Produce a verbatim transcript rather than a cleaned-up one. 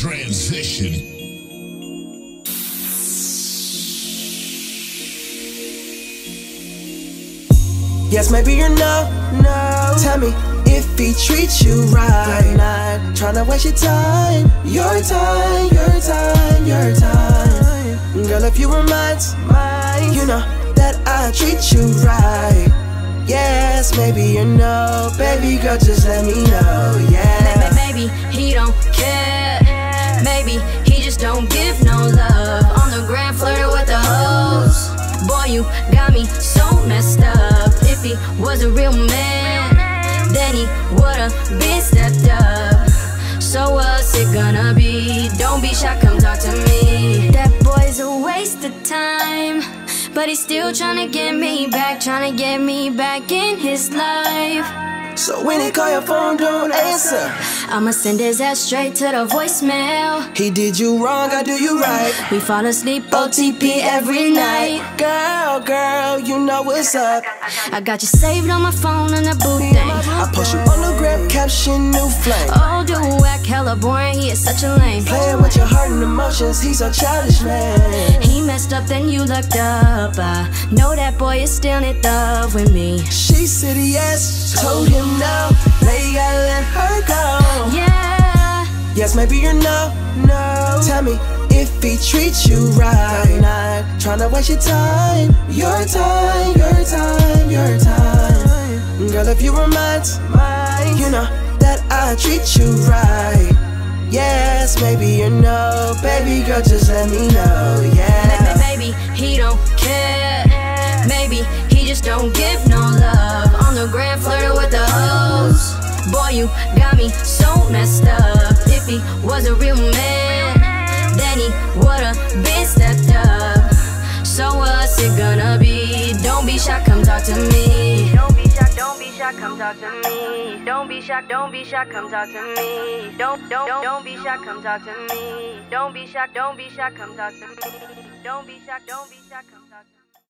transition. Yes, maybe you're no, no. Tell me if he treats you right. Not tryna waste your time, your time, your time, your time. Girl, if you were mine, you know that I treat you right. Yes, maybe you know, baby girl, just let me know, yeah. Maybe he don't care, maybe he just don't give no love. On the ground flirting with the hoes. Boy, you got me so messed up. If he was a real man, then he would've been stepped up. So what's it gonna be? Don't be shy, come talk to me. That boy's a waste of time, but he's still tryna get me back, tryna get me back in his life. So when he call your phone, don't answer. I'ma send his ass straight to the voicemail. He did you wrong, I do you right. We fall asleep O T P every night. Girl, girl, you know what's up. I got you saved on my phone in the boot thing. I post you on the gram, caption new flame. Oh, do act hella boring, he is such a lame. Playing with your heart and emotions, he's so childish, man. He messed up, then you looked up. I know that boy is still in love with me. She said yes, told him no. Now you gotta let her go. Yeah. Yes, maybe you're no, no. Tell me if he treats you right. Not tryna waste your time, your time, your time, your time. Girl, if you were mine, you know that I treat you right. Yes, maybe you know, baby girl, just let me know, yeah. Maybe he don't care, maybe he just don't give no love. On the ground flirting with the hoes. Boy, you got me so messed up. If he was a real man, then he would've been stepped up. So what's it gonna be? Don't be shy, come talk to me. Don't be shy, don't be shy, come talk to me. Don't be shy, don't be shy, come talk to me. Don't, don't, don't, don't be shy, come talk to me. Don't be shy, don't be shy, come talk to me. Don't be shy, don't be shy, come talk to me.